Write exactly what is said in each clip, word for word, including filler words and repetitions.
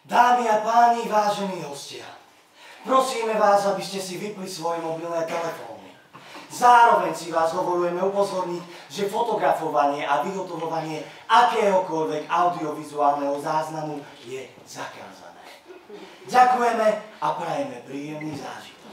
Dámy a páni, vážení hostia, prosíme vás, aby ste si vypli svoje mobilné telefóny. Zároveň si vás dovolujeme upozorniť, že fotografovanie a vyhotovovanie akéhokoľvek audiovizuálneho záznamu je zakázané. Ďakujeme a prajeme príjemný zážitok.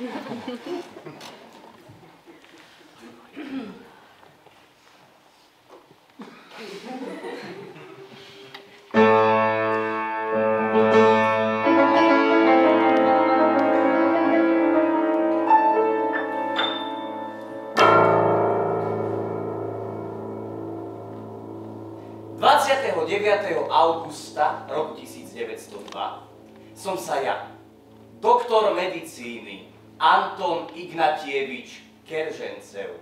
dvadsiateho deviateho augusta roku tisícdeväťstodva som sa ja, doktor medicíny Anton Ignatievič Keržencev.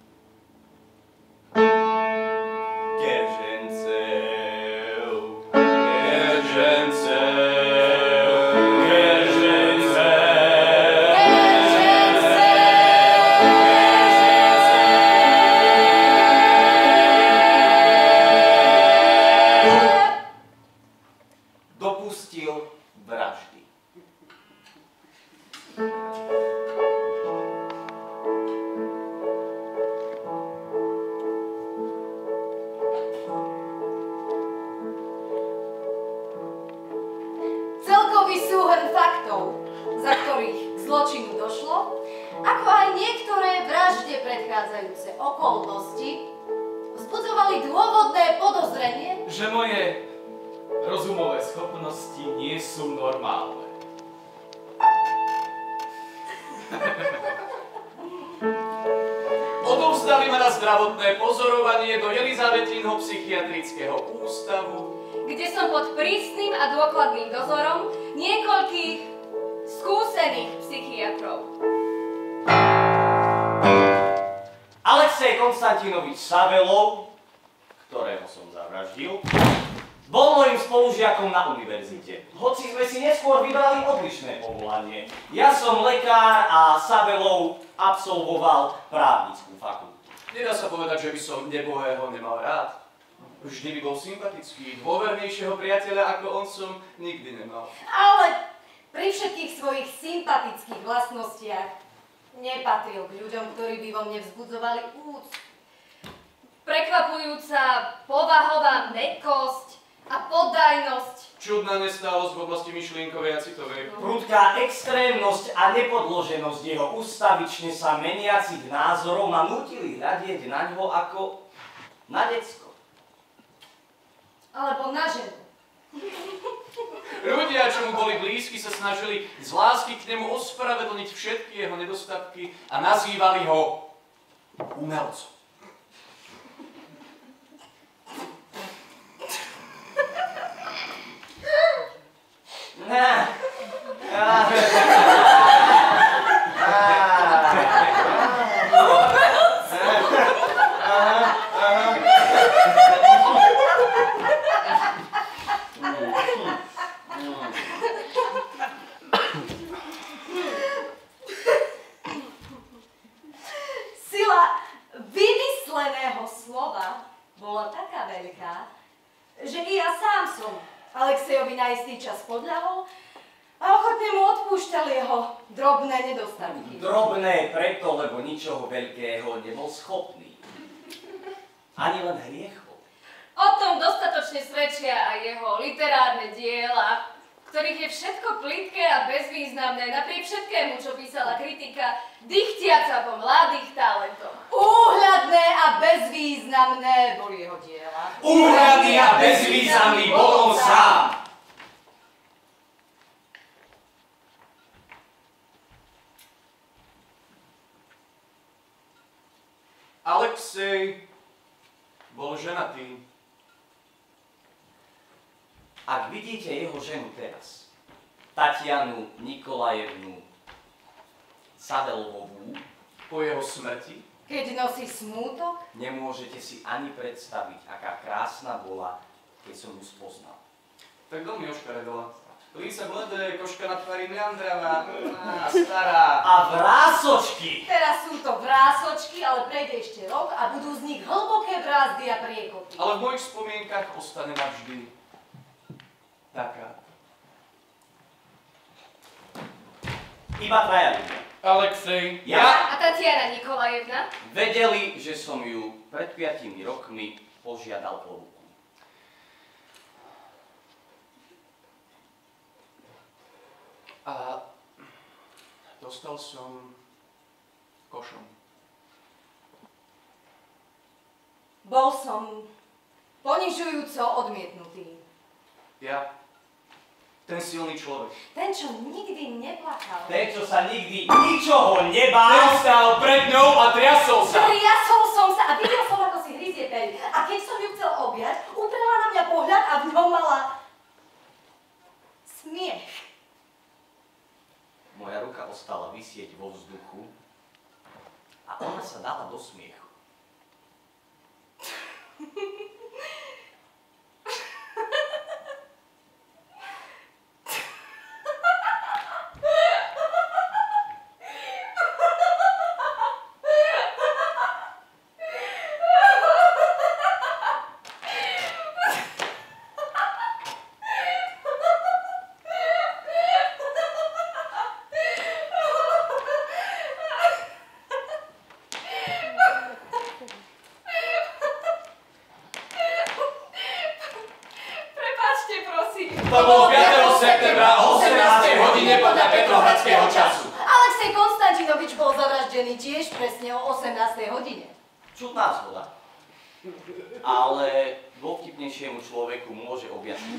Keržencev, Keržencev, dopustil vraždy. Celkový súhrn faktov, za ktorých k zločinu došlo, ako aj niektoré vražde predchádzajúce okolnosti, vzbudzovali dôvodné podozrenie, že moje rozumové schopnosti nie sú normálne. Odovzdali ma na zdravotné pozorovanie do Elizabetinho psychiatrického ústavu, kde som pod prísnym a dôkladným dozorom niekoľkých skúsených psychiatrov. Alexej Konstantinovič Savelov, ktorého som zavraždil, bol mojím spolužiakom na univerzite, hoci sme si neskôr vybrali odlišné povolanie. Ja som lekár a Savelov absolvoval právnickú fakultu. Nedá sa povedať, že by som nebohého nemal rád. Vždy by bol sympatický, dôvernejšieho priateľa ako on som nikdy nemal. Ale pri všetkých svojich sympatických vlastnostiach nepatril k ľuďom, ktorí by vo mne vzbudzovali úctu. Prekvapujúca povahová mäkkosť a poddajnosť. Čudná nestálosť v oblasti myšlienkovej a citovej. Prudká extrémnosť a nepodloženosť jeho ustavične sa meniacich názorov ma nutili hľadieť na ňo ako na decko. Alebo na ženu. Ľudia, čo mu boli blízki, sa snažili z lásky k nemu ospravedlniť všetky jeho nedostatky a nazývali ho umelcom. Sila vymysleného slova bola taká veľká, že i ja sám som Alexejovi na istý čas podľahol a ochotne mu odpúšťal jeho drobné nedostatky. Drobné preto, lebo ničoho veľkého nebol schopný. Ani len hriechov. O tom dostatočne svedčia aj jeho literárne diela, ktorých je všetko plitké a bezvýznamné, napriek všetkému, čo písala kritika, dychtiaca po mladých talentoch. Úhľadné a bezvýznamné boli jeho diela. Úhľadný a bezvýznamný bol on sám. Alexej bol ženatý. Ak vidíte jeho ženu teraz, Tatianu Nikolajevnu Savelovovú, Po jeho smrti Keď nosí smútok, nemôžete si ani predstaviť, aká krásna bola, keď som ju spoznal. tak veľmi oškaredola. Lísa bledé, koška na tvári mľandravá, a stará. A vrásočky! teraz sú to vrásočky, ale prejde ešte rok a budú z nich hlboké brázdy a priekoty. Ale v mojich spomienkach ostane navždy taká. Iba traja ľudia. Alexej, Ja? A Tatiana Nikolajevna? Vedeli, že som ju pred piatimi rokmi požiadal o ruku. A dostal som košom. Bol som ponižujúco odmietnutý. Ja, ten silný človek. Ten, čo nikdy neplakal. Ten, čo sa nikdy ničoho nebál. Ten stál pred ňou a triasol sa. Triasol som sa a videl som, ako si hryzie pery. A keď som ju chcel objať, uprela na mňa pohľad a v ňom mala smiech. Moja ruka ostala visieť vo vzduchu a ona sa dala do smiechu. To bolo piateho septembra o osemnástej hodine podľa petrohradského času. Alexej Konstantinovič bol zavraždený tiež presne o osemnástej hodine. Čudná zhoda. Ale dôvtipnejšiemu človeku môže objasniť.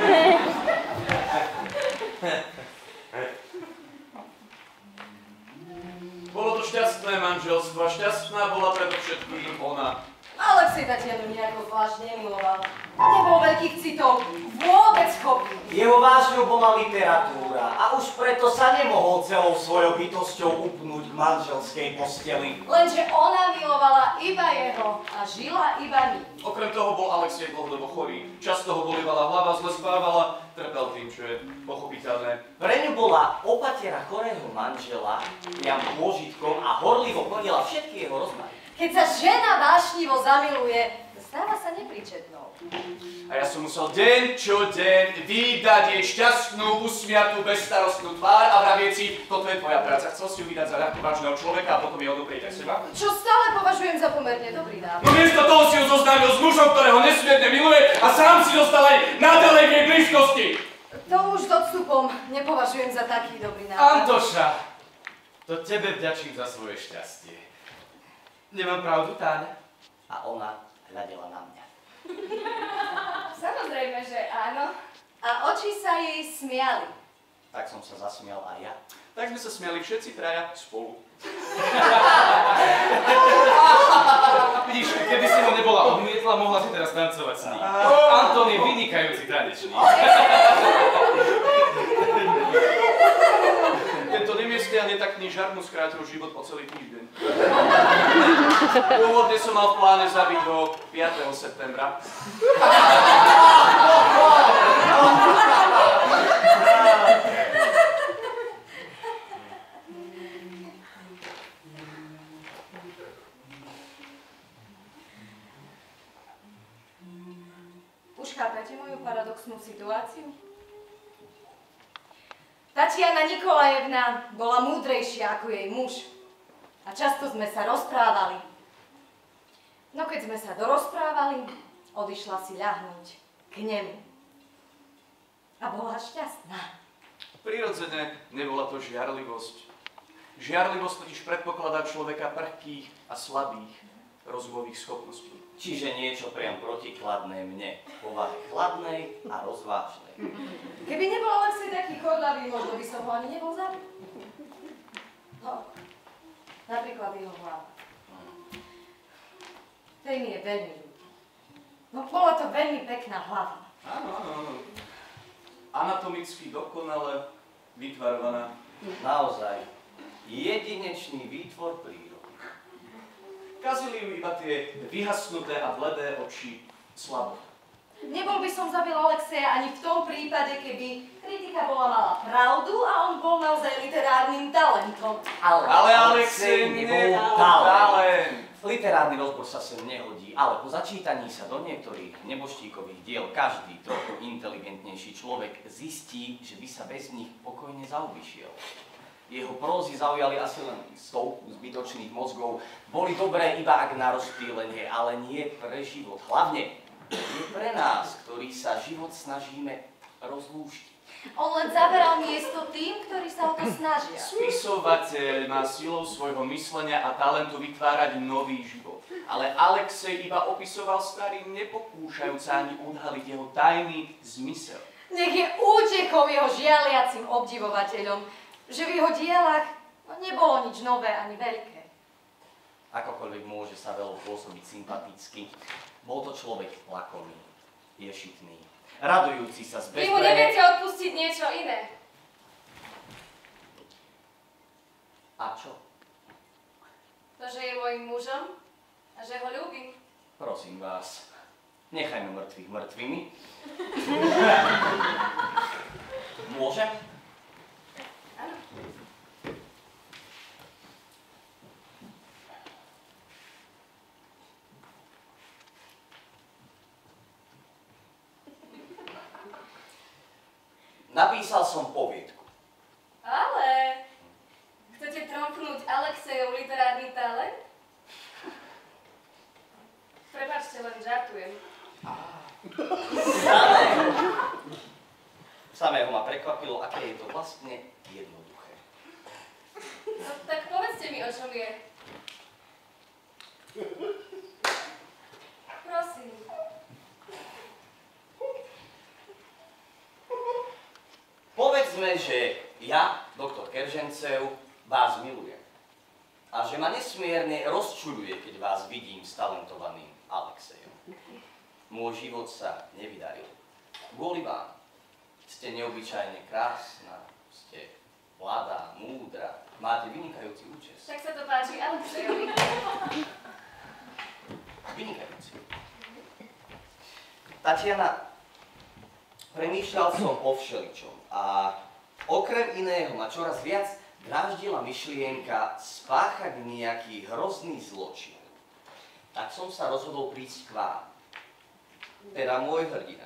Bolo to šťastné manželstvo a šťastná bola predovšetkým ona. Alexej Tatianu nejako zvlášť nemiloval. Nebol veľkých citov, vôbec schopný. Jeho vášňou bola literatúra a už preto sa nemohol celou svojou bytosťou upnúť k manželskej posteli. Lenže ona milovala iba jeho a žila iba ním. Okrem toho bol Alexej dlhodobo chorý. Často ho bolievala hlava, zle spávala, trpel tým, čo je pochopiteľné. Pre ňu bola opatera chorého manžela priam pôžitkom a horlivo plnila všetky jeho rozmary. Keď sa žena vášnivo zamiluje, stáva sa nepríčetnou. A ja som musel deň čo deň vydať jej šťastnú, usmiatú, bezstarostnú tvár a vravieť si, toto je tvoja práca. Chcel si ju vydať za ľahko vážneho človeka a potom jej odoprieť aj seba? Čo stále považujem za pomerne dobrý návrh. No miesto toho si ju zoznámil s mužom, ktorého nesmierne miluje a sám si dostal aj naďalej v jej blízkosti. To už s odstupom nepovažujem za taký dobrý návrh. Antoša, to tebe vďačím za svoje šťastie. Nemám pravdu, Táňa? A ona hľadela na mňa. Samozrejme, že áno. A oči sa jej smiali. Tak som sa zasmial aj ja. Tak sme sa smiali všetci traja spolu. Vidíš, keby si ho nebola odmietla, mohla si teraz tancovať s ním. Anton je vynikajúci tanečník. Tento nemiestný a netaktný žart mu skrátil život o celý týždeň. Pôvodne som mal v pláne zabiť ho piateho septembra. Už chápete moju paradoxnú situáciu? Tatiana Nikolajevna bola múdrejšia ako jej muž. A často sme sa rozprávali. No keď sme sa dorozprávali, odišla si ľahnúť k nemu. A bola šťastná. Prirodzene nebola to žiarlivosť. Žiarlivosť totiž predpokladá človeka prchkých a slabých rozvojových schopností. Čiže niečo priam protikladné mne, povahe chladnej a rozvážnej. Keby nebol Alexej taký chodlavý, možno by som ho ani nebol zabil. No, napríklad jeho hlava. Tej mi je veľmi ľúto. No, bola to veľmi pekná hlava. Áno, áno, áno. Anatomicky dokonale vytvarovaná. Naozaj, jedinečný výtvor prírody. Kazili ju iba tie vyhasnuté a bledé oči slabo. Nebol by som zabil Alexeja ani v tom prípade, keby kritika bola mala pravdu a on bol naozaj literárnym talentom. Ale, Ale Alexej nebol talent. Literárny rozbor sa sem nehodí, ale po začítaní sa do niektorých nebožtíkových diel každý trochu inteligentnejší človek zistí, že by sa bez nich pokojne zaobišiel. Jeho prózy zaujali asi len stovku zbytočných mozgov. Boli dobré iba ak na rozptýlenie, ale nie pre život. Hlavne nie pre nás, ktorí sa život snažíme rozlúštiť. On len zaberal miesto tým, ktorí sa o to snažia. Spisovateľ má silou svojho myslenia a talentu vytvárať nový život. Ale Alexej iba opisoval starý, nepokúšajúc sa ani odhaliť jeho tajný zmysel. Nech je útekou jeho žialiacim obdivovateľom, že v jeho dielach no, nebolo nič nové ani veľké. Akokoľvek môže sa veľmi pôsobiť sympaticky, bol to človek lakomý, ješitný, radujúci sa z Vy mu neviete odpustiť niečo iné. A čo? To, že je môjim mužom a že ho ľúbim. Prosím vás, nechajme mŕtvych mŕtvými. Môžem? Áno. Napísal som poviedku. Ale chcete tromknúť Alexejov literárny talent? Prepáčte, len žartujem. Samého. Samého ma prekvapilo, aké je to vlastne jednoduché. No tak povedzte mi, o čom je. Prosím. Povedzme, že ja, doktor Keržencev, vás milujem. A že ma nesmierne rozčuľuje, keď vás vidím s talentovaným Alexejom. Môj život sa nevydaril. Kvôli vám. Ste neobyčajne krásna, ste mladá, múdra, máte vynikajúci účes. Tak sa to páči Alexejovi. Vynikajúci. Tatiana, premýšľal som o všeličom a okrem iného ma čoraz viac dráždila myšlienka spáchať nejaký hrozný zločin. Tak som sa rozhodol prísť k vám. Teda môj hrdina.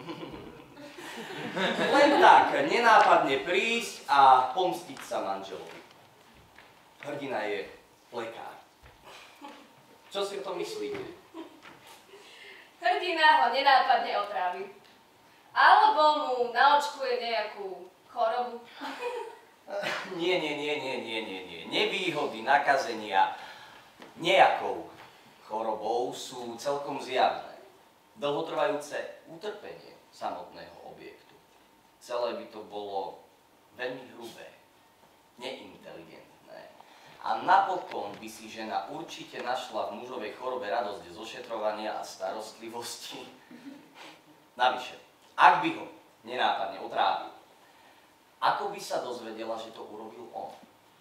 Len tak, nenápadne prísť a pomstiť sa manželovi. Hrdina je lekár. Čo si o tom myslíte? Hrdina ho nenápadne otrávi. Alebo mu naočkuje nejakú chorobu. Nie, nie, nie, nie, nie, nie, nie. Nevýhody nakazenia nejakou chorobou sú celkom zjavné. Dlhotrvajúce utrpenie samotného objektu. Celé by to bolo veľmi hrubé, neinteligentné. A napokon by si žena určite našla v mužovej chorobe radosť zo šetrovania a starostlivosti. Navyše, ak by ho nenápadne otrávil, ako by sa dozvedela, že to urobil on?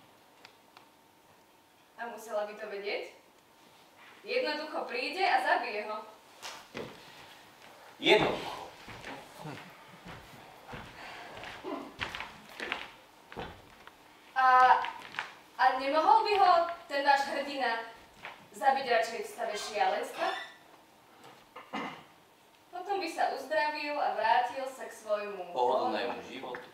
A musela by to vedieť? Jednoducho príde a zabije ho. Jednoducho. A, a nemohol by ho ten váš hrdina zabiť radšej v stave šialenstva? Potom by sa uzdravil a vrátil sa k svojmu Pohodlnému životu.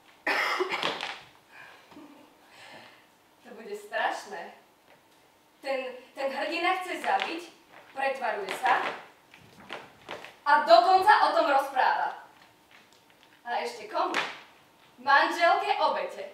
To bude strašné. Ten, ten hrdina chce zabiť, pretvaruje sa a dokonca o tom rozpráva. A ešte komu? Manželke obete.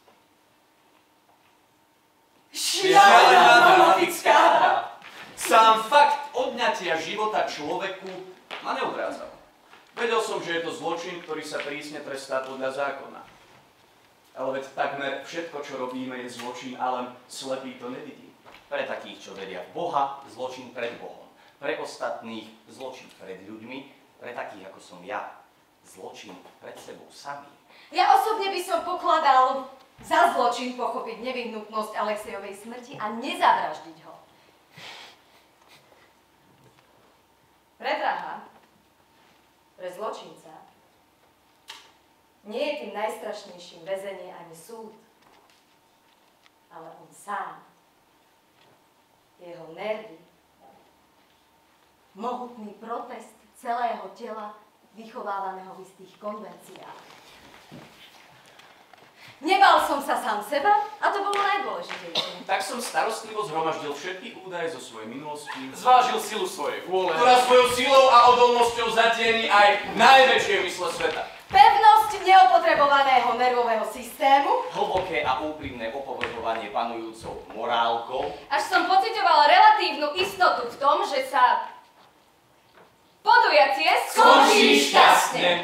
Šialená dramatická hra. Sám fakt odňatia života človeku ma neodrádzal. Vedel som, že je to zločin, ktorý sa prísne trestá podľa zákona. Ale veď takmer všetko, čo robíme, je zločin, a len slepý to nevidí. Pre takých, čo veria v Boha, zločin pred Bohom. Pre ostatných zločin pred ľuďmi, pre takých ako som ja, zločin pred sebou samým. Ja osobne by som pokladal za zločin pochopiť nevyhnutnosť Alexejovej smrti a nezavraždiť ho. Pre vraha, pre zločinca, nie je tým najstrašnejším väzenie ani súd, ale on sám. Jeho nervy, mohutný protest celého tela, vychovávaného v istých konvenciách. Nebal som sa sám seba a to bolo najdôležitejšie. Tak som starostlivo zhromaždil všetky údaje zo svojej minulosti. Zvážil silu svojej vôle. Ktorá svojou silou a odolnosťou zatieni aj najväčšie mysle sveta. Pevnosť neopotrebovaného nervového systému. Hlboké a úprimné opovrhovanie panujúcou morálkou. Až som pociťovala relatívnu istotu v tom, že sa podujatie skončí šťastne.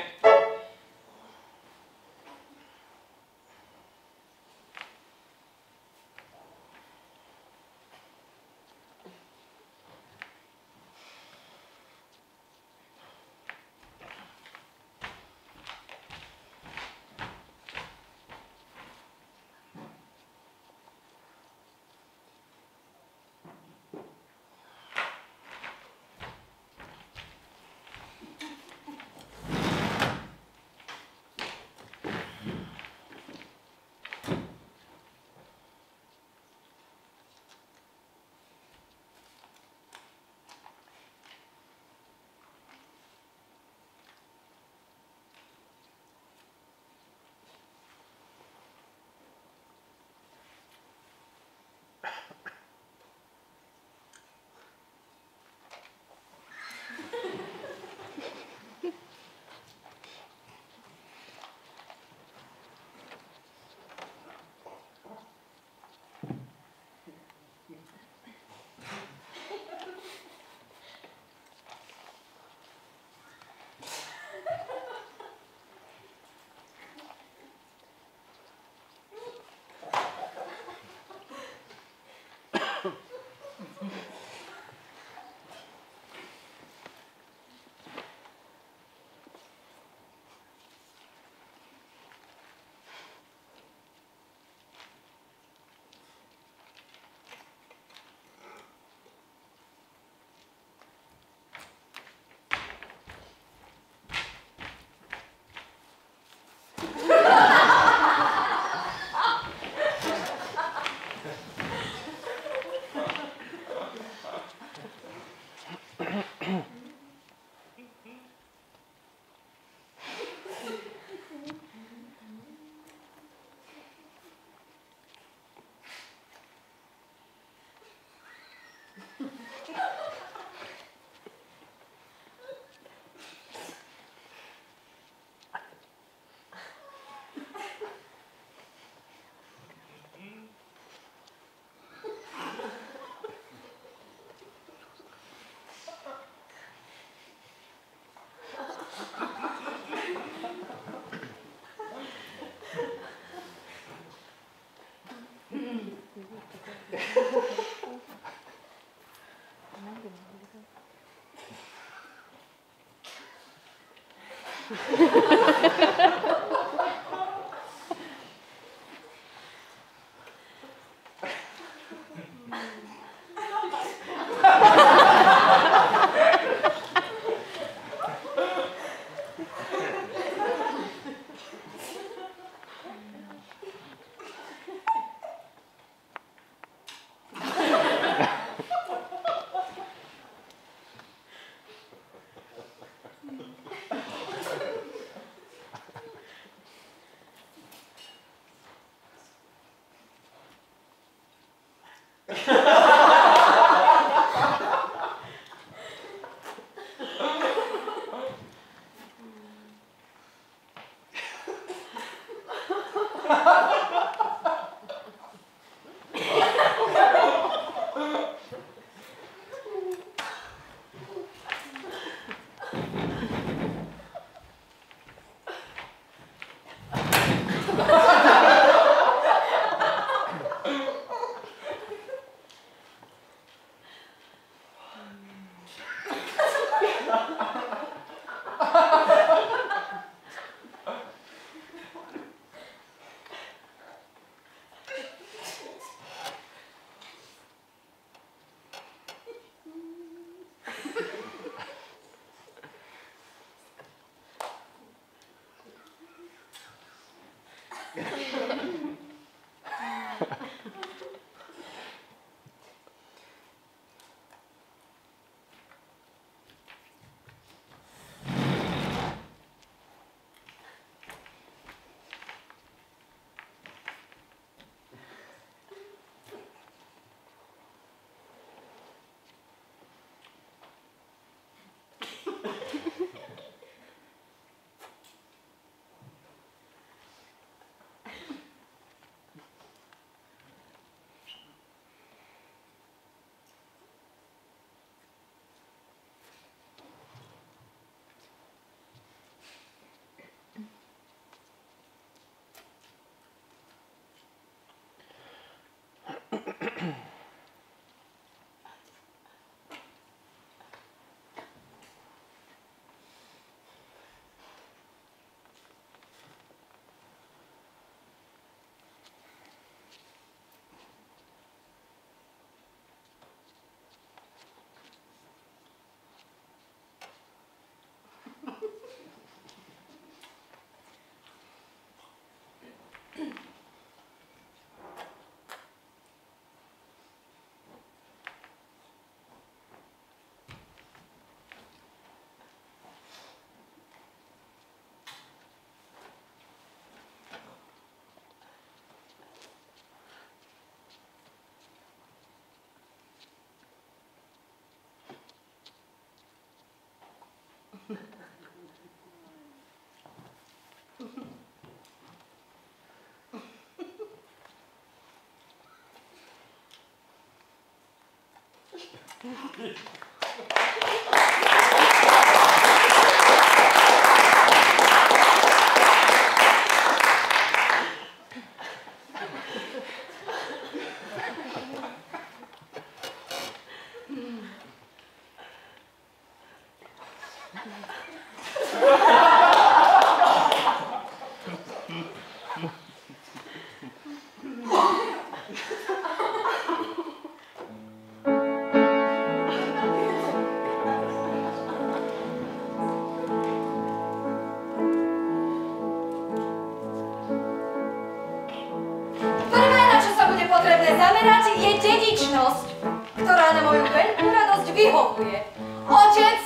Zamerať je dedičnosť, ktorá na moju veľkú radosť vyhovuje. Otec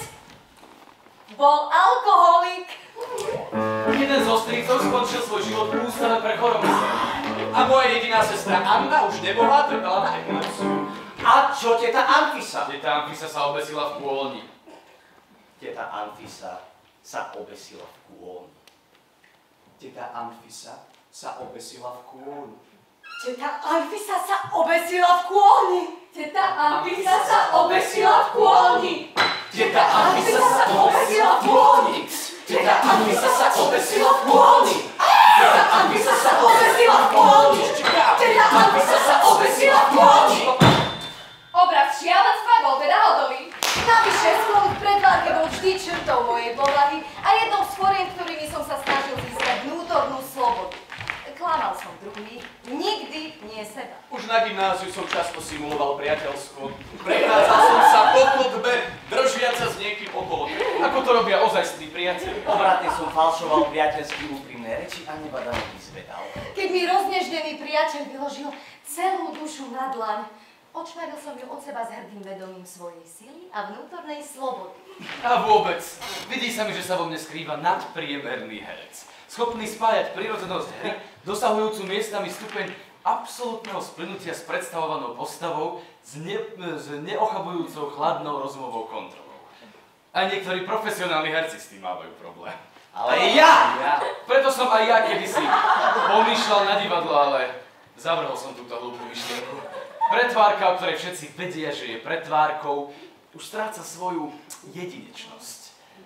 bol alkoholik. Jeden zo strýcov skončil svoj život v ústave pre choromyslenie. A moja jediná sestra Anna už nebola, trpela na epilepsiu. A čo teta Anfisa? Teta Anfisa sa obesila v kôlni. Teta Anfisa sa obesila v kôlni. Teta Anfisa sa obesila v kôlni. Teta Anfisa sa obesila v kôlni. Teta Anfisa sa obesila v kôlni. Teta Anfisa sa obesila v kôlni. Teta Anfisa sa obesila v kôlni. Teta Anfisa sa obesila v kôlni. Teta Anfisa sa obesila v kôlni. Obraz šialenstva bol teda hotový. Navyše, sklon k predvárke bol vždy črtou mojej povahy a jednou z foriem, ktorými som sa snažil získať vnútornú slobodu. Klamal som druhých, nikdy nie seba. Už na gymnáziu som často simuloval priateľstvo. Prechádzal som sa po chodbe, držiaca s niekým okolo. Ako to robia ozajstní priateľi? Obratne som falšoval priateľsky úprimné reči a nebadané vyzvedal. Keď mi rozneždený priateľ vyložil celú dušu na dlaň, odšmaril som ju od seba s hrdým vedomím svojej sily a vnútornej slobody. A vôbec, vidí sa mi, že sa vo mne skrýva nadpriemerný herec. Schopný spájať prirodzenosť hry, dosahujúcu miestami stupeň absolútneho splynutia s predstavovanou postavou s, ne, s neochabujúcou chladnou rozumovou kontrolou. Aj niektorí profesionálni herci s tým mávajú problém. Ale ja! ja! Preto som aj ja kedysi pomýšľal na divadlo, ale zavrhol som túto hlúpu myšlienku. Pretvárka, o ktorej všetci vedia, že je pretvárkou, už stráca svoju jedinečnosť.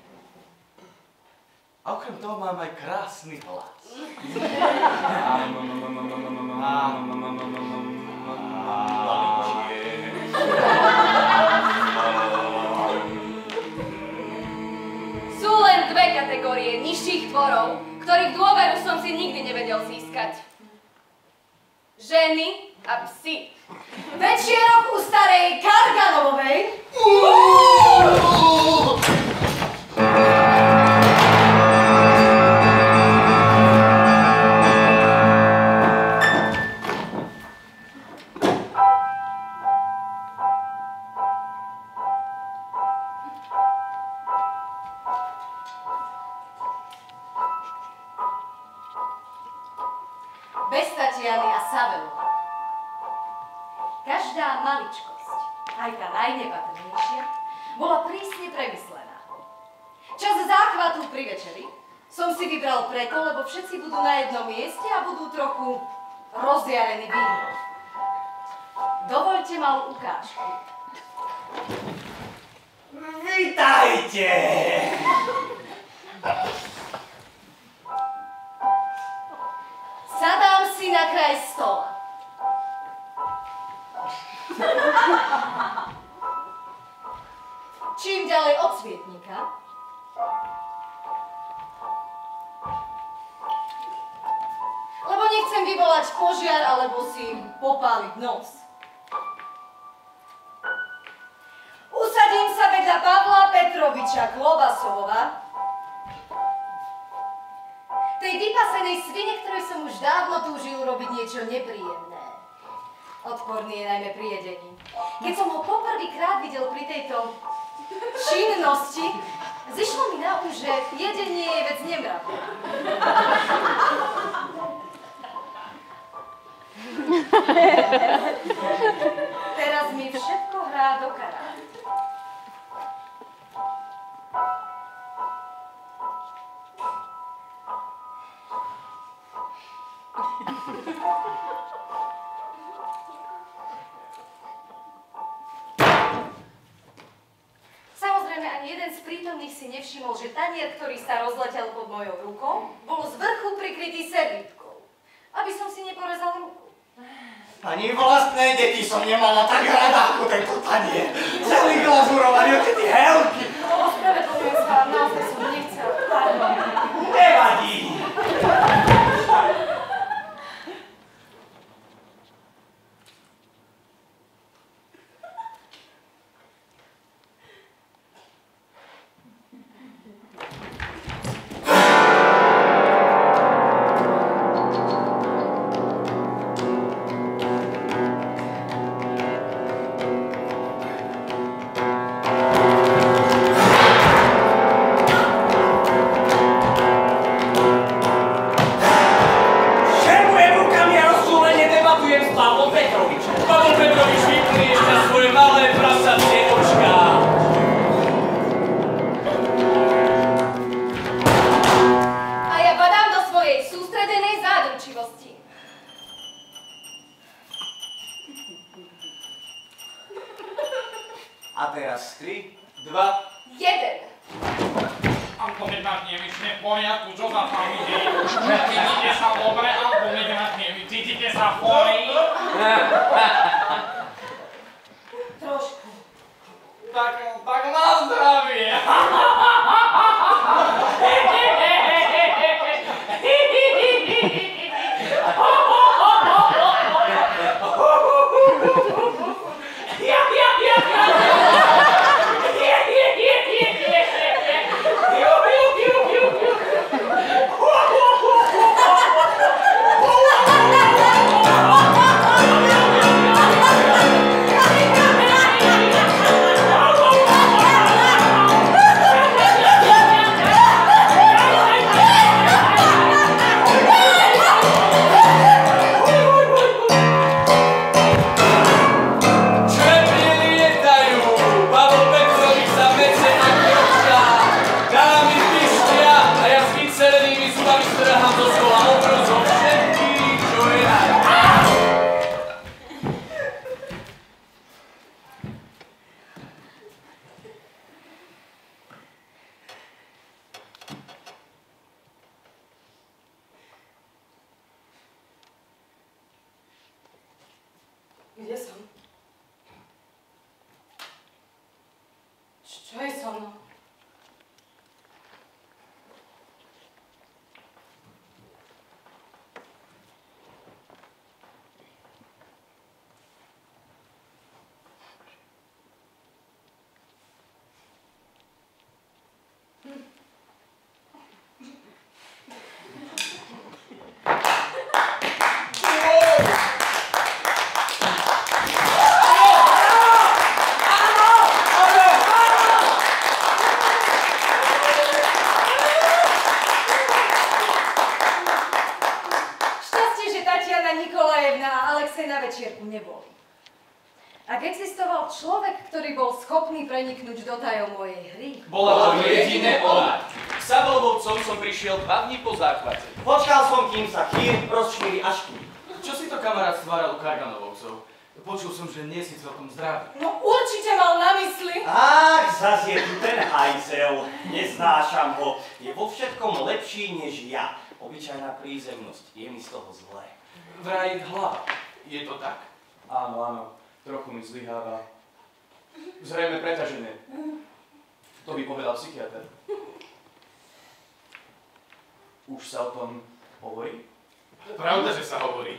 A okrem toho mám aj krásny hlas. Sú len dve kategórie nižších tvorov, ktorých dôveru som si nikdy nevedel získať. Ženy a psi. Večierok u starej Karganovej. Bez Tatiany a Savelova. Každá maličkosť, aj tá najnepatrnejšia, bola prísne premyslená. Čas záchvatu pri večeri som si vybral preto, lebo všetci budú na jednom mieste a budú trochu rozjarení vínom. Dovoľte malú ukážku. Vítajte! Sadám si na kraj stola. Čím ďalej od svietnika, lebo nechcem vyvolať požiar alebo si popáliť nos. Usadím sa vedľa Pavla Petroviča Klobasova, tej vypasenej svine, ktorej som už dávno túžil urobiť niečo nepríjemné. Odporný je najmä pri jedení. Keď som ho poprvýkrát videl pri tejto činnosti, zišlo mi na um, že jedenie je vec nemravná. Teraz mi všetko hrá do karát. z prítomných si nevšimol, že tanier, ktorý sa rozletel pod mojou rukou, bol z vrchu prikrytý servítkou, aby som si neporezal ruku. Ani vlastné deti som nemala tak rada ako tento tanier. Celý glazurovaný, oke ty helky. Ospravedlňujem sa vám, naozaj som nechcel. Pardon. Nevadí. A teraz tri, dva, jeden. Ako keď máš nevyšne v poriadku, čo sa tam ide? Cítite sa dobre, ako keď máš nevyšne, cítite sa chorí? Trošku. Tak, tak na zdravie! Kde som? Čo je so mnou? Na večierku neboli. Ak existoval človek, ktorý bol schopný preniknúť do tajov mojej hry, bola to jediné ona. K Sabelovcom som prišiel dva dní po záchvate. Počkal som, kým sa chýr rozšíri až tu. Čo si to kamarát stváral u Karganovovcov? Počul som, že nie si celkom zdravý. no určite mal na mysli. Ach, zas je tu ten hajzel. Neznášam ho. Je vo všetkom lepší než ja. Obyčajná prízemnosť. Je mi z toho zlé. Vraj hlava. Je to tak? Áno, áno, trochu mi zlyháva. Zrejme pretažené. To by povedal psychiatr. Už sa o tom hovorí? Pravda, že sa hovorí.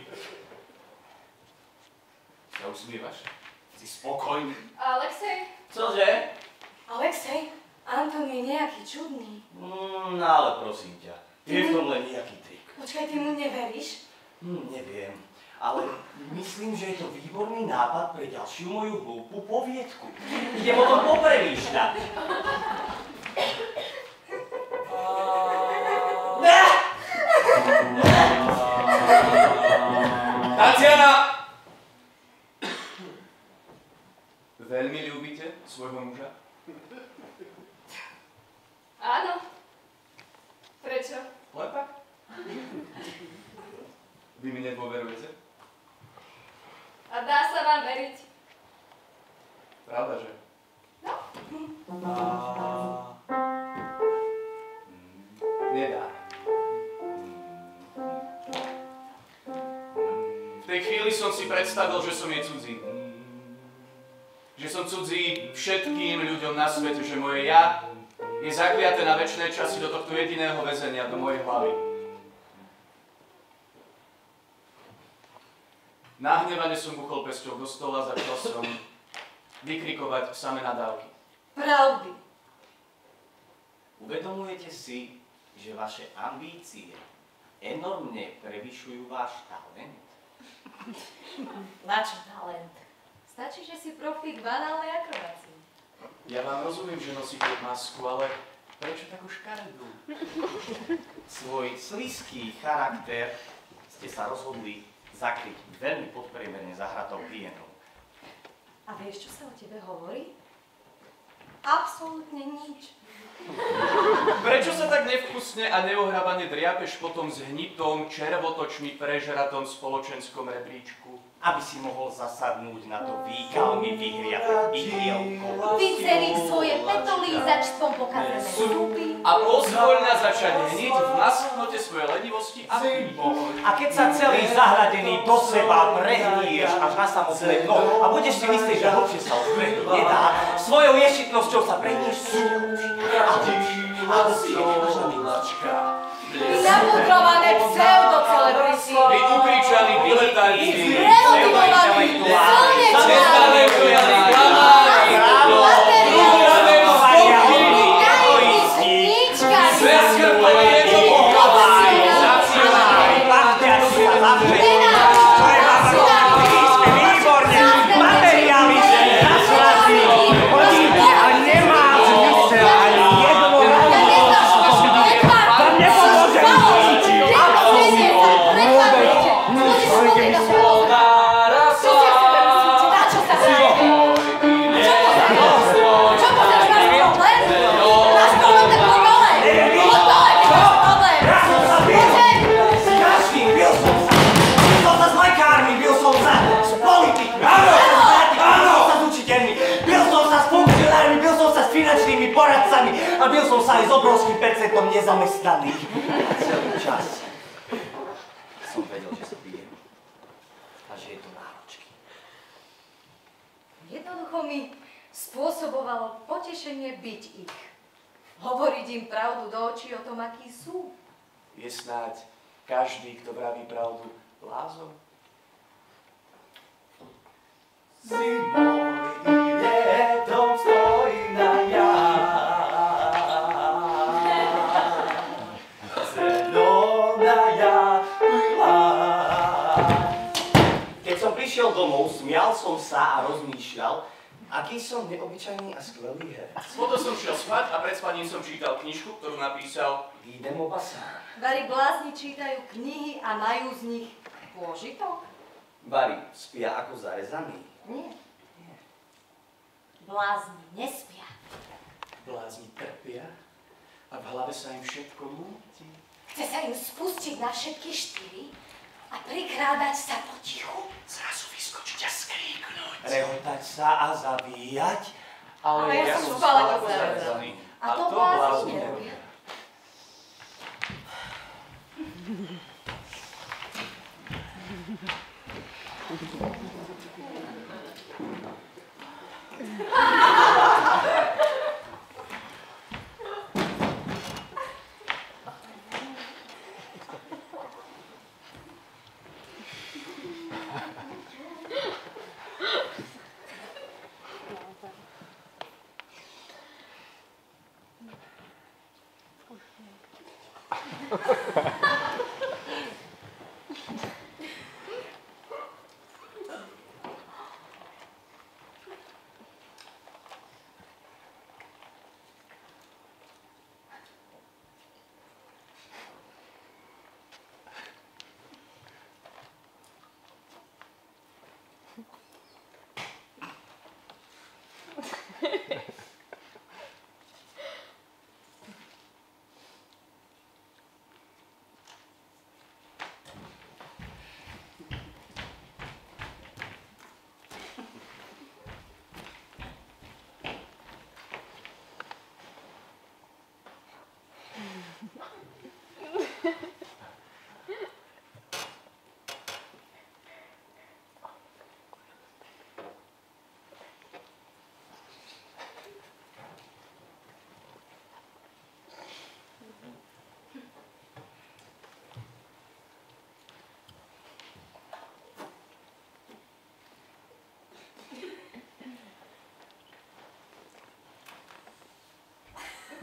Sa usmievaš? Si spokojný? Alexej? Cože? Alexej, Anton je nejaký čudný. Mm, no ale prosím ťa. Je v tom len nejaký trik. Počkaj, ty mu neveríš? Hm, neviem. Ale myslím, že je to výborný nápad pre ďalšiu moju hlúpu poviedku. Idem o tom popremýšľať. Tatiana! Veľmi ľúbite svojho muža? Áno. Prečo? Len tak? Vy mi nedôverujete? A dá sa vám veriť? Pravda, že? No, Nedá. V tej chvíli som si predstavil, že som jej cudzí. Že som cudzí všetkým ľuďom na svete, že moje ja je zakliaté na večné časy do tohto jediného väzenia, do mojej hlavy. Nahnevane som buchol pesťou do stola, začal som vykrikovať samé nadávky. Pravdy. Uvedomujete si, že vaše ambície enormne prevyšujú váš talent? Na čo talent? Stačí, že si profík banálnej akrobácie. Ja vám rozumiem, že nosíte masku, ale prečo takú škaredú? Svoj slizký charakter ste sa rozhodli zakryť veľmi podpriemerne zahratou hyenou. A vieš, čo sa o tebe hovorí? Absolútne nič. Prečo sa tak nevkusne a neohrabane driapeš potom s hnitom, červotočmi prežratom spoločenskom rebríčku? Aby si mohol zasadnúť na to výkalmi vyhriaté idielko. Vyceríš svoje petolízačstvom pokazené zuby. A pozvoľ na začať hniť v naschnote svojej lenivosti a výboj. A keď sa celý zahľadený do seba prehníješ až na samotné dno a budeš si myslieť, že hlbšie sa už prehniť nedá, svojou ješitnosťou sa prehníš hlbšie a hlbšie a hlbšie až na miláčka. Vy napudrované pseudocelebrity. Vy ukričaní diletanti. Remotivovaní slnečkári. Netalentovaní klamári. Rúhavé skoky. Ničkári. Preskrpanie jednoduchovári. Zacielaní. Bakťaci a zaprední. To je vám prísme, výborne. Materializuje, nasladí. Chodíte a nemá zmysel ani jedno ráno. Vám nepomôže nič. Poradcami a byl som sa aj s obrovským percentom nezamestnaných. A celý čas som vedel, že sa bijem a že je to náročky. Jednoducho mi spôsobovalo potešenie byť ich. Hovoriť im pravdu do očí o tom, akí sú. Je snáď každý, kto vraví pravdu, blázon? Zimou i lietom stojí na Prišiel domov, smial som sa a rozmýšľal, aký som neobyčajný a skvelý herec. Potom som šiel spať a pred spaním som čítal knižku, ktorú napísal Guy de Maupassant. Vari blázni čítajú knihy a majú z nich pôžitok? Vari spia ako zarezaní. Nie. Nie. Blázni nespia. Blázni trpia a v hlave sa im všetko múti. Chce sa im spustiť na všetky štyri a prikrádať sa potichu. Zrazu vyskočiť a skríknuť. Rehotať sa a zabíjať. Ale ja som spala ako zarezaný. A to blázni nerobia.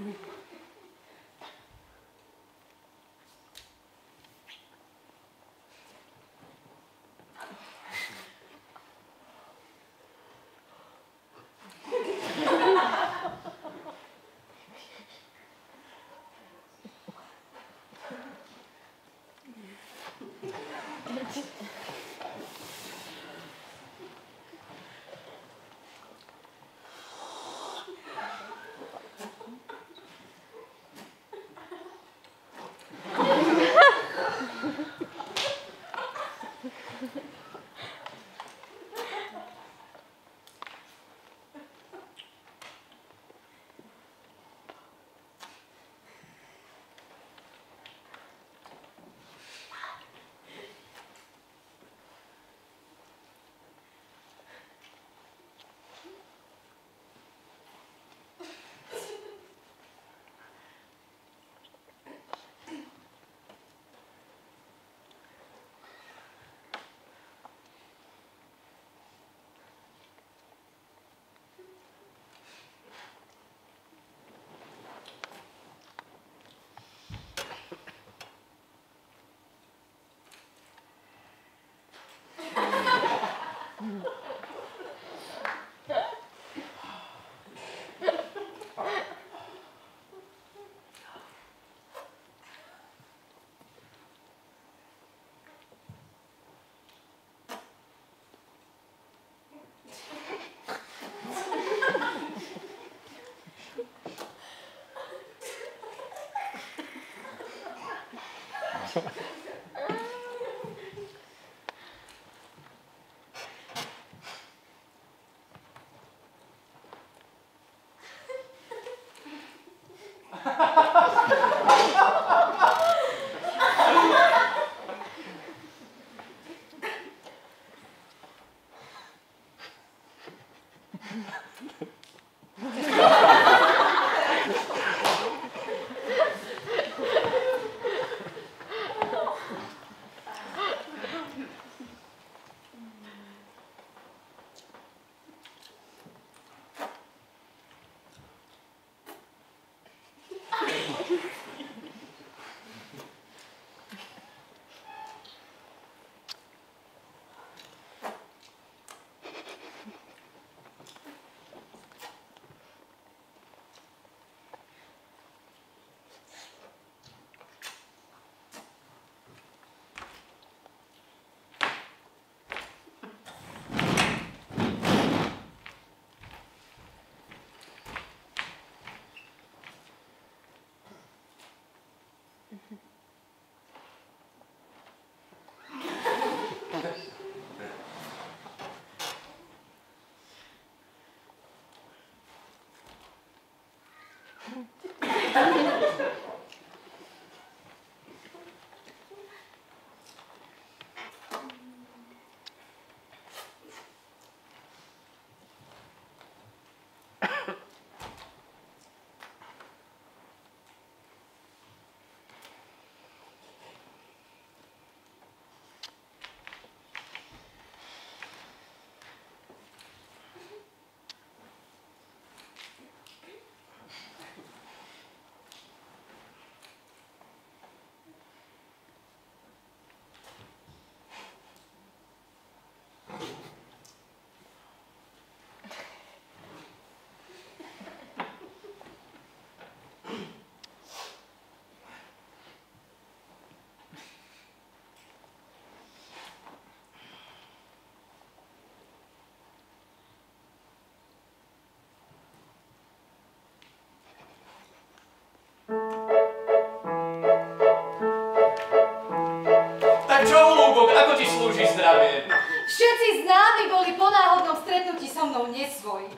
Tak čo, Lúbok, ako ti slúži zdravie? Všetci známi boli po náhodnom stretnutí so mnou nesvoji.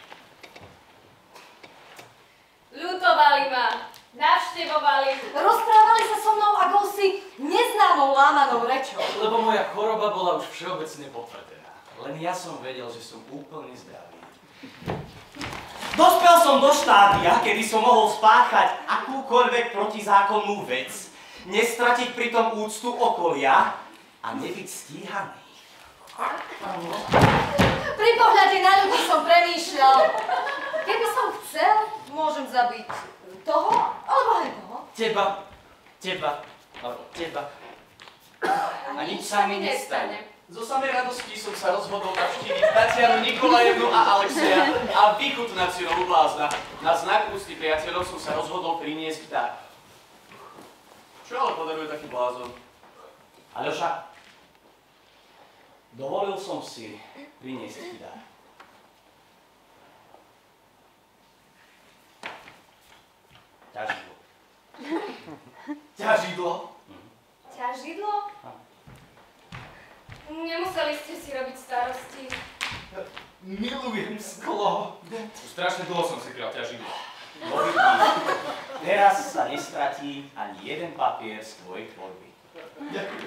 Ľutovali ma, navštevovali. Rozprávali sa so mnou akousi neznámou lámanou rečou. Lebo moja choroba bola už všeobecne potvrdená. Len ja som vedel, že som úplne zdravý. Dospel som do štádia, kedy som mohol spáchať akúkoľvek protizákonnú vec, nestratiť pritom úctu okolia a nebyť stíhaný. Pri pohľade na ľudí som premýšľal, keby som chcel, môžem zabiť Toho? Alebo aj toho? Teba, teba, alebo teba. A nič sa mi nestane. Zo samej radosti som sa rozhodol navštíviť Tatianu Nikolajevnu a Alexeja a vychutnať si novú blázna. Na znak úcty priateľov som sa rozhodol priniesť vták. Čo ale podaruje taký blázon? Aľoša, dovolil som si priniesť ti dar. Ťažidlo. Ťažidlo? Ťažidlo? Nemuseli ste si robiť starosti. Milujem sklo. Strašne dlho som si krial ťažidlo. No vidíš, teraz sa nestratí ani jeden papier z tvojej tvorby. Ďakujem.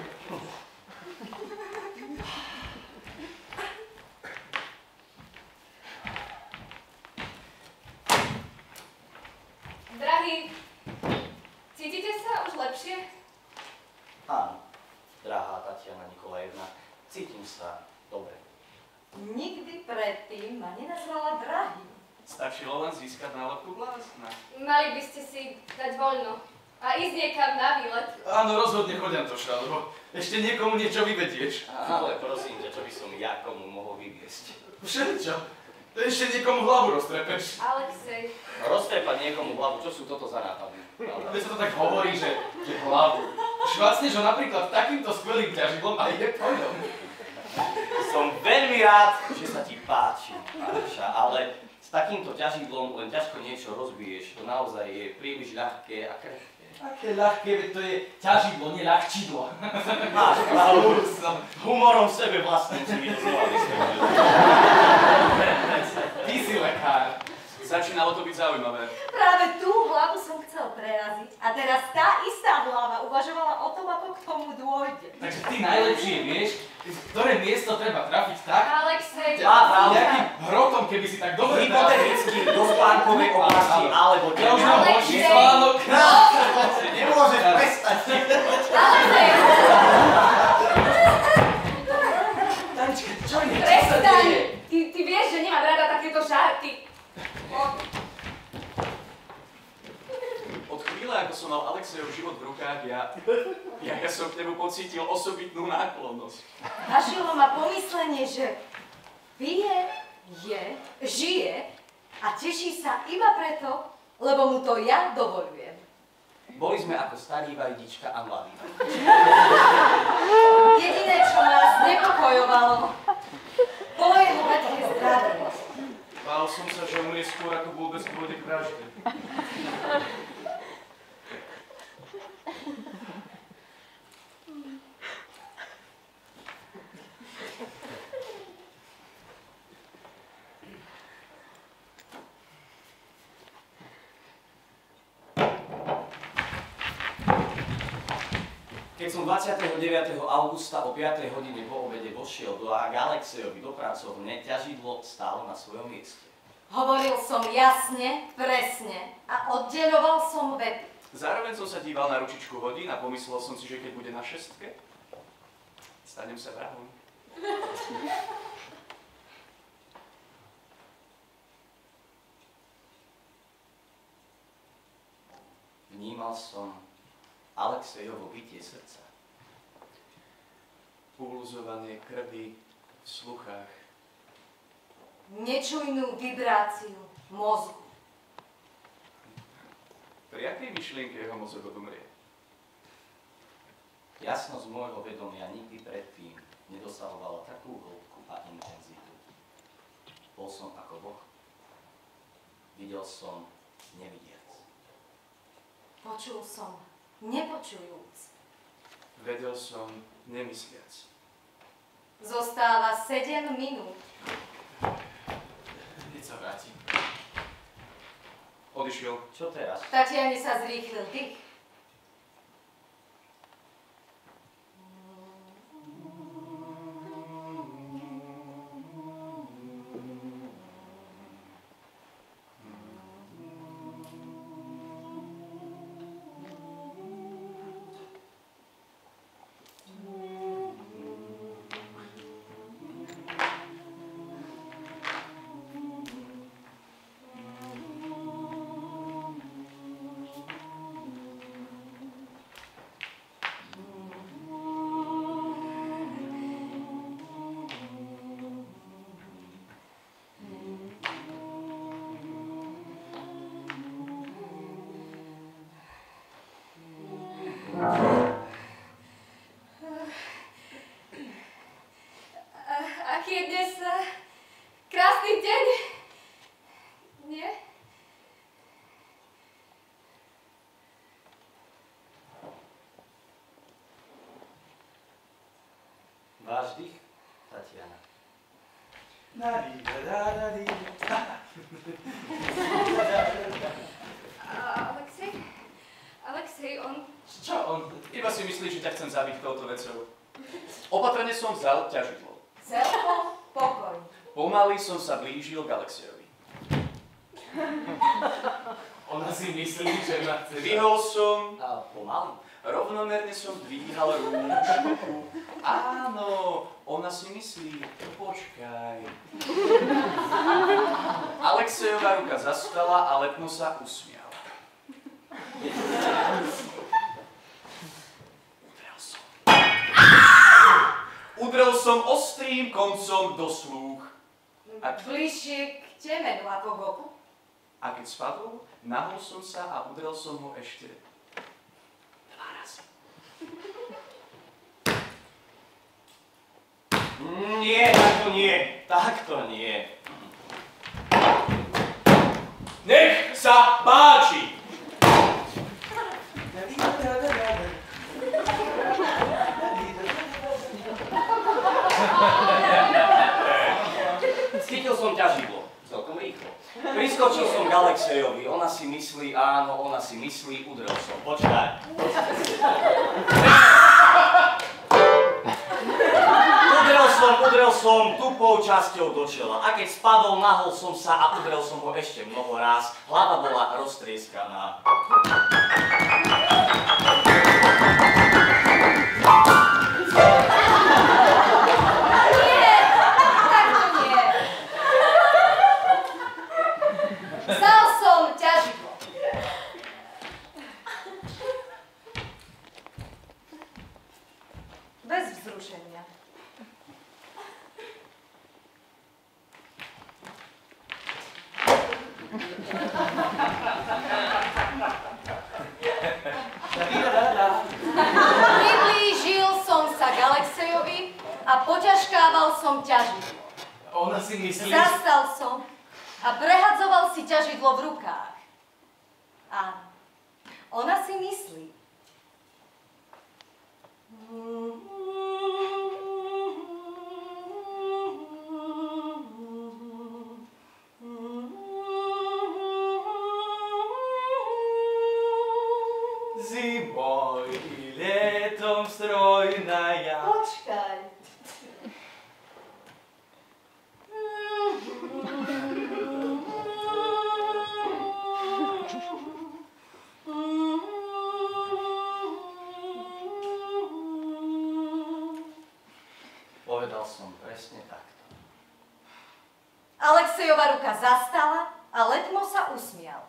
Drahý, cítite sa už lepšie? Áno, drahá Tatiana Nikolajevna, cítim sa dobre. Nikdy predtým ma nenazvala drahý. Stačilo len získať nálepku blázna. Mali by ste si dať voľno a ísť niekam na výlet. Áno, rozhodne choďam to šal, lebo ešte niekomu niečo vyvedieš. Ale prosím ťa, čo by som ja komu mohol vyviesť? Všeličo. Ešte niekomu hlavu roztrepeš. Alexej. Roztrepať niekomu hlavu, čo sú toto za nápady? Veď sa to tak hovorí, že, že hlavu. Švacneš ho napríklad takýmto skvelým ťažidlom a ide po ňom. Som veľmi rád, že sa ti páči, Aľoša, ale s takýmto ťažidlom len ťažko niečo rozbiješ. To naozaj je príliš ľahké a krehké. Aké ľahké, veď to je ťažidlo, nie ľahčidlo. Máš pravdu, humorom v sebe vlastným si mi to znova vysvetlil. Ty si lekár. Začínalo to byť zaujímavé. Práve tú hlavu som chcel preraziť a teraz tá istá hlava uvažovala o tom, ako k tomu dôjde. Takže ty najlepšie vieš, ktoré miesto treba trafiť tak, Alexej. Má pravdu. nejakým hrotom, keby si tak dobre Hypoteticky do spánkovej oblasti, alebo Ja už mám Alexej. horší spánok. Nemôžeš prestať. Alexej. Tanička, čo je? Čo sa Prestaň. deje? Ty, ty vieš, že nemám rada takéto žarty. Od chvíle, ako som mal Alexejov život v rukách, ja, ja, ja som k nemu pocítil osobitnú náklonnosť. Nažilo ma pomyslenie, že pije, je, žije a teší sa iba preto, lebo mu to ja dovoľujem. Boli sme ako starí vajdička a mladí. Jediné, čo nás znepokojovalo, bolo jeho letké zdravie. Bál som sa, že umrie skôr, ako vôbec pôjde k vražde. Keď som dvadsiateho deviateho augusta o piatej hodine po obede vošiel do Alexejovi do pracovne, ťažidlo stálo na svojom mieste. Hovoril som jasne, presne a oddeľoval som vety. Zároveň som sa díval na ručičku hodín a pomyslel som si, že keď bude na šestke, stanem sa vrahom. Vnímal som Alexejovo bitie srdca. Pulzovanie krvi v sluchách. Nečujnú vibráciu mozgu. Pri akej myšlienke jeho mozog odumrie? Jasnosť môjho vedomia nikdy predtým nedosahovala takú hĺbku a intenzitu. Bol som ako Boh. Videl som nevidiac. Počul som nepočujúc. Vedel som nemysliac. Zostáva sedem minút. Keď sa vrátim. Odišiel. Čo teraz? Tatiane sa zrýchlil dých. Tatiana. Alexej? Alexej, on... Čo on? Iba si myslí, že ťa chcem zabiť touto vecou. Opatrne som vzal ťažidlo. Celkom pokoj. Pomaly som sa blížil k Alexejovi. Ona si myslí, že ma chce... Vyhol som, A pomaly. rovnomerne som dvíhal rúčku. Áno, ona si myslí, počkaj. Alexejová ruka zastala a letmo sa usmiala. Udrel som. Udrel som ostrým koncom do slúch. A, Bližšie k temenu ako k oku. a keď spadol, nahol som sa a udrel som ho ešte dva razy. Nie, takto nie. Takto nie. Nech sa páči! Chytil som ťažidlo. Celkom rýchlo. Priskočil som k Alexejovi. Ona si myslí, áno, ona si myslí, udrel som. Počkaj. Udrel som, udrel som tupou časťou do čela. A keď spadol, nahol som sa a udrel som ho ešte mnoho ráz. Hlava bola roztrieskaná. Nie, takto nie. Vzal som ťažidlo. Bez vzrušenia. Priblížil som sa k Alexejovi a poťažkával som ťažidlo. Ona si myslí... Zastal som a prehadzoval si ťažidlo v rukách. Áno, ona si myslí. Zimoj i letom strojna ja. Počkaj. Povedal som presne takto. Alexejova ruka zastala a letmo sa usmial.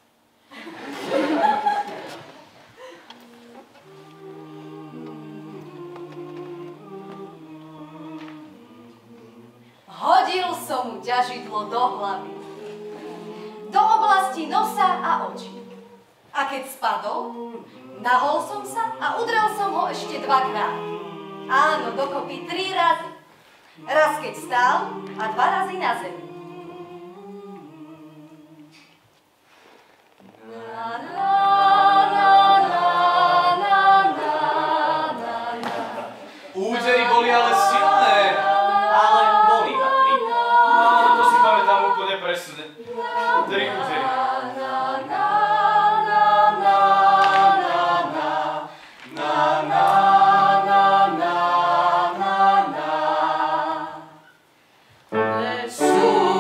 Hodil som mu ťažidlo do hlavy, do oblasti nosa a očí. A keď spadol, nahol som sa a udrel som ho ešte dvakrát. Áno, dokopy tri razy. Raz keď stál a dva razy na zemi. Na, na, na, na, na, na, na, na. Údery boli ale silné. Ale boli iba tri. No, to si pamätám úplne presne. Tri údery. Sú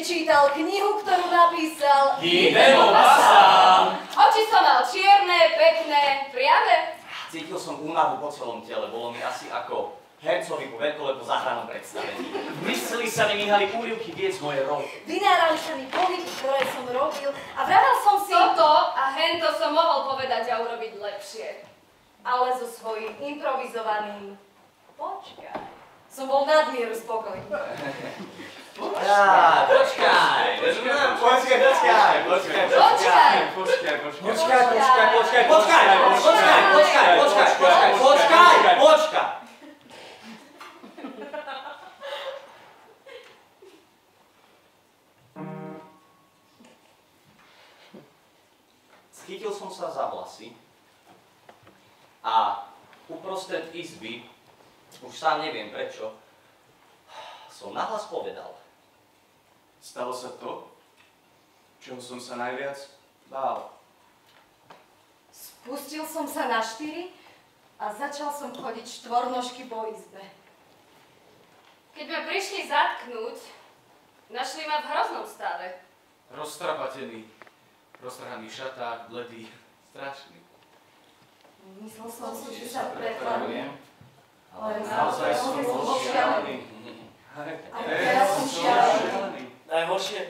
čítal knihu, ktorú napísal Guy de Maupassant. Oči som mal čierne, pekné, priame. Cítil som únavu po celom tele, bolo mi asi ako hercovi po veľkolepo zahranom predstavení. V mysli sa mi míhali úryvky viec moje role. Vynárali sa mi pohyby, ktoré som robil a vravel som si... Toto a hento som mohol povedať a urobiť lepšie. Ale so svojím improvizovaným počkaj. Som bol nadmieru spokojný. Á, počkaj, počkaj, počkaj, počkaj, počkaj, Počkaj! Počkaj, počkaj. Počkaj, počkaj, počkaj, počkaj, počkaj, počkaj, počkaj, počkaj, počkaj, počkaj. Schytil som sa za vlasy a uprostred izby, už sám neviem prečo, som nahlas povedal. Stalo sa to, čoho som sa najviac bál. Spustil som sa na štyri a začal som chodiť štvornožky po izbe. Keď ma prišli zatknúť, našli ma v hroznom stave. Roztrapatený, roztrhaný šaták, bledý, strašný. Myslel som si, že sa prekladujem. Ale Naozaj som bol šialený. A teraz som šialený. Najhoršie.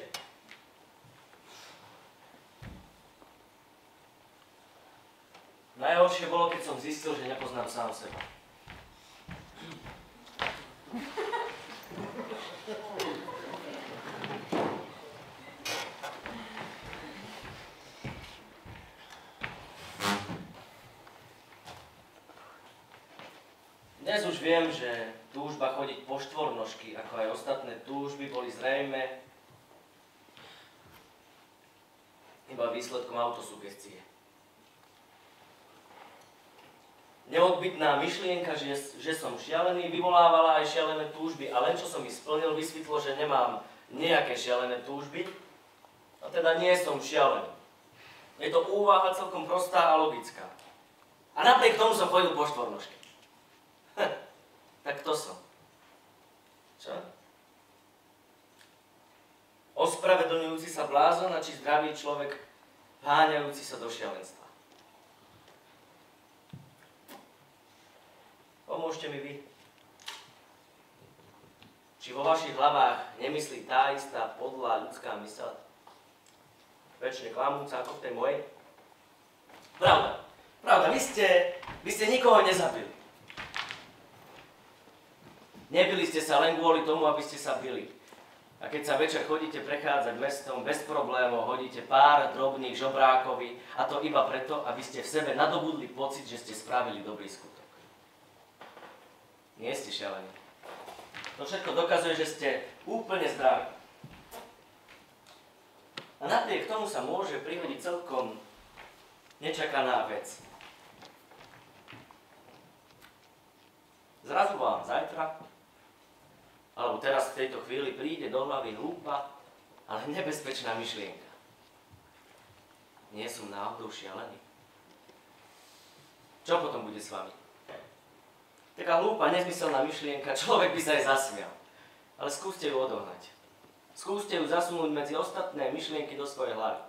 Najhoršie bolo, keď som zistil, že nepoznám sám seba. Dnes už viem, že túžba chodiť po štvornožky, ako aj ostatné túžby, boli zrejme iba výsledkom autosugestie. Neodbytná myšlienka, že, že som šialený, vyvolávala aj šialené túžby a len čo som ich splnil, vysvetlo, že nemám nejaké šialené túžby, a teda nie som šialený. Je to úvaha celkom prostá a logická. A napriek tomu som chodil po štvornožke. Tak to som. Čo? Ospravedlňujúci sa blázon a či zdravý človek háňajúci sa do šialenstva. Pomôžte mi vy. Či vo vašich hlavách nemyslí tá istá podlá ľudská myseľ? Večne klamúca ako v tej mojej? Pravda. Pravda, vy ste, vy ste nikoho nezabili. Nebili ste sa len kvôli tomu, aby ste sa bili. A keď sa večer chodíte prechádzať mestom, bez problémov hodíte pár drobných žobrákovi, a to iba preto, aby ste v sebe nadobudli pocit, že ste spravili dobrý skutok. Nie ste šialení. To všetko dokazuje, že ste úplne zdraví. A napriek tomu sa môže prihodiť celkom nečakaná vec. Zrazu vám zajtra, alebo teraz v tejto chvíli príde do hlavy hlúpa, ale nebezpečná myšlienka. Nie som náhodou šialený. Čo potom bude s vami? Taká hlúpa, nezmyselná myšlienka, človek by sa aj zasmial. Ale skúste ju odohnať. Skúste ju zasunúť medzi ostatné myšlienky do svojej hlavy.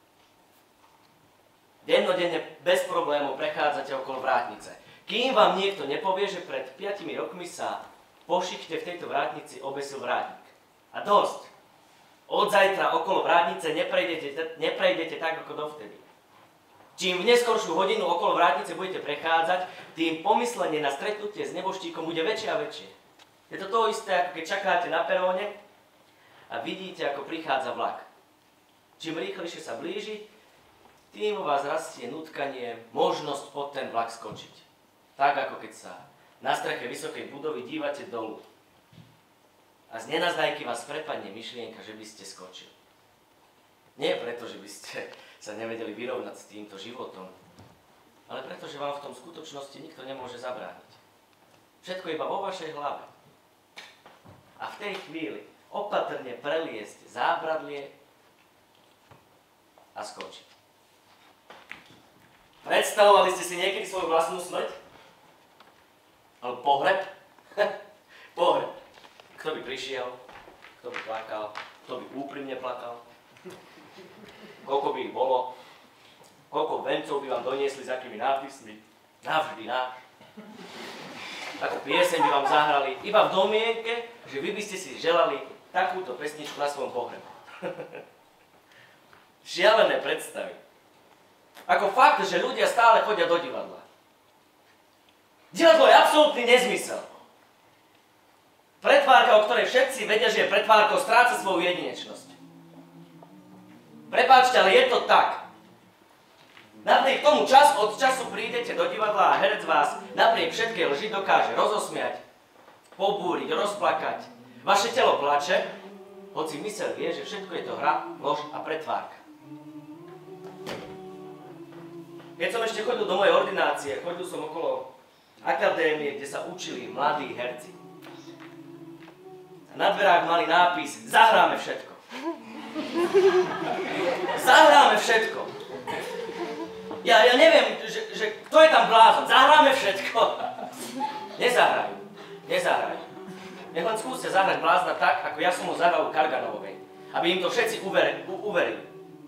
Dennodenne bez problémov prechádzate okolo vrátnice. Kým vám niekto nepovie, že pred piatimi rokmi sa po šichte v tejto vrátnici obesil vrátnik. A dosť. Od zajtra okolo vrátnice neprejdete, neprejdete tak ako dovtedy. Čím v neskoršiu hodinu okolo vrátnice budete prechádzať, tým pomyslenie na stretnutie s neboštíkom bude väčšie a väčšie. Je to to isté, ako keď čakáte na peróne a vidíte, ako prichádza vlak. Čím rýchlejšie sa blíži, tým u vás rastie nutkanie, možnosť pod ten vlak skočiť. Tak ako keď sa na streche vysokej budovy dívate dolu a z nenazdajky vás prepadne myšlienka, že by ste skočili. Nie preto, že by ste sa nevedeli vyrovnať s týmto životom, ale preto, že vám v tom skutočnosti nikto nemôže zabrániť. Všetko iba vo vašej hlave. A v tej chvíli opatrne preliesť zábradlie a skočiť. Predstavovali ste si niekedy svoju vlastnú smrť? Ale pohreb? Pohreb. Kto by prišiel, kto by plakal, kto by úprimne plakal, koľko by ich bolo, koľko vencov by vám doniesli s akými nápismi, navždy náš. Takú pieseň by vám zahrali iba v domienke, že vy by ste si želali takúto pesničku na svojom pohrebe. Šialené predstavy. Ako fakt, že ľudia stále chodia do divadla. Divadlo je absolútny nezmysel. Pretvárka, o ktorej všetci vedia, že je pretvárkou, stráca svoju jedinečnosť. Prepáčte, ale je to tak. Napriek tomu čas od času prídete do divadla a herec vás napriek všetkej lži dokáže rozosmiať, pobúriť, rozplakať. Vaše telo plače, hoci myseľ vie, že všetko je to hra, lož a pretvárka. Keď som ešte chodil do mojej ordinácie, chodil som okolo akadémie, kde sa učili mladí herci. A na dverách mali nápis Zahráme všetko. Zahráme všetko. Ja, ja neviem, že, že kto je tam blázon. Zahráme všetko. Nezahrajú. Nezahrajú. Nech len skúste zahrať blázna tak, ako ja som ho zahral u Karganovej. Aby im to všetci uveri, u, uverili.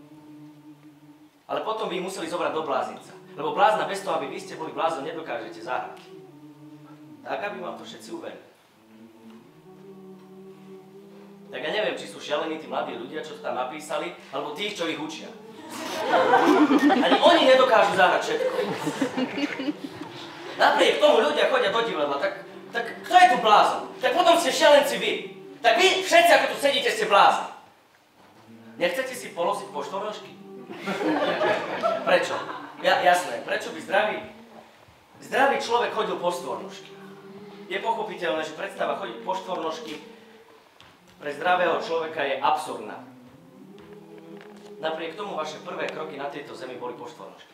Ale potom by ich museli zobrať do bláznica. Lebo blázna bez toho, aby vy ste boli blázon, nedokážete zahrať. Tak, aby vám to všetci uverili. Tak ja neviem, či sú šialení tí mladí ľudia, čo to tam napísali, alebo tých, čo ich učia. Ani oni nedokážu zahrať všetko. Napriek tomu ľudia chodia do divadla, tak, tak kto je tu blázon? Tak potom ste šialenci vy. Tak vy všetci, ako tu sedíte, ste blázni. Nechcete si položiť po štvornožky? Prečo? Ja, jasné, prečo by zdravý, zdravý človek chodil po štvornožky? Je pochopiteľné, že predstava chodiť po štvornožky pre zdravého človeka je absurdná. Napriek tomu vaše prvé kroky na tejto zemi boli po štvornožke.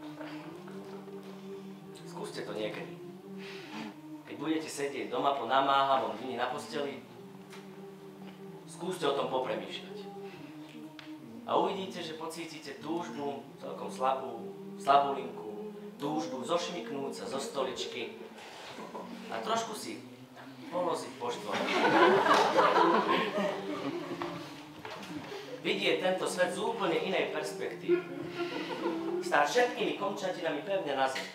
Skúste to niekedy. Keď budete sedieť doma po namáhavom dni na posteli, skúste o tom popremýšľať. A uvidíte, že pocítite túžbu, celkom slabú, slabú linku, túžbu zošmyknúť sa zo stoličky a trošku si položiť po štvornožke. Vidieť tento svet z úplne inej perspektívy. Stáť všetkými končatinami pevne na zemi.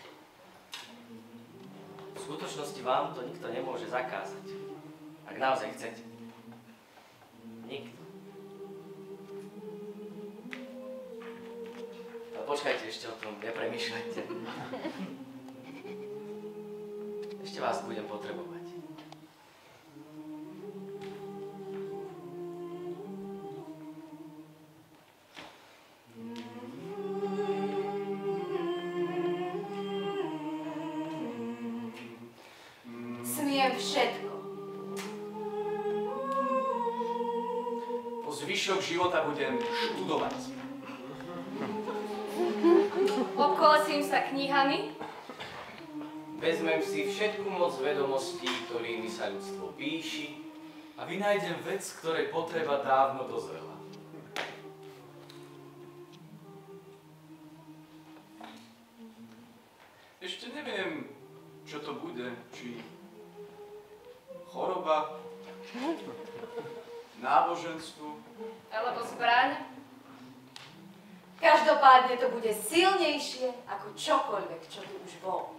V skutočnosti vám to nikto nemôže zakázať. Ak naozaj chcete. Nikto. Ale počkajte, ešte o tom nepremýšľajte. Ešte vás budem potrebovať. Všetko. Po zvyšok života budem študovať. Obkolesím sa knihami. Vezmem si všetku moc vedomostí, ktorými sa ľudstvo píši a vynájdem vec, ktorej potreba dávno dozrela. Ešte neviem, čo to bude, či choroba, náboženstvo. Alebo zbraň. Každopádne to bude silnejšie ako čokoľvek, čo tu už bol.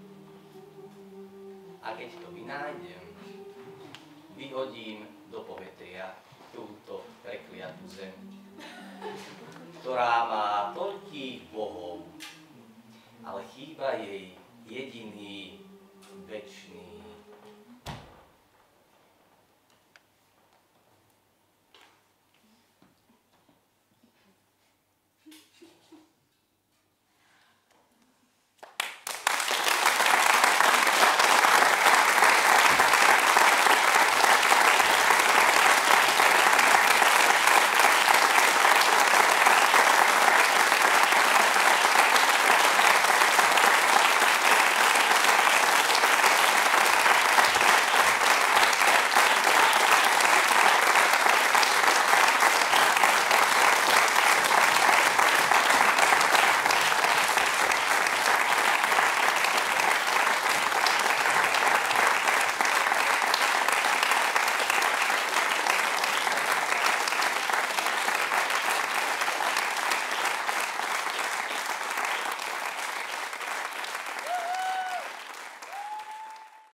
A keď to vynájdem, vyhodím do povetria túto prekliatú zem, ktorá má toľkých bohov, ale chýba jej jediný večný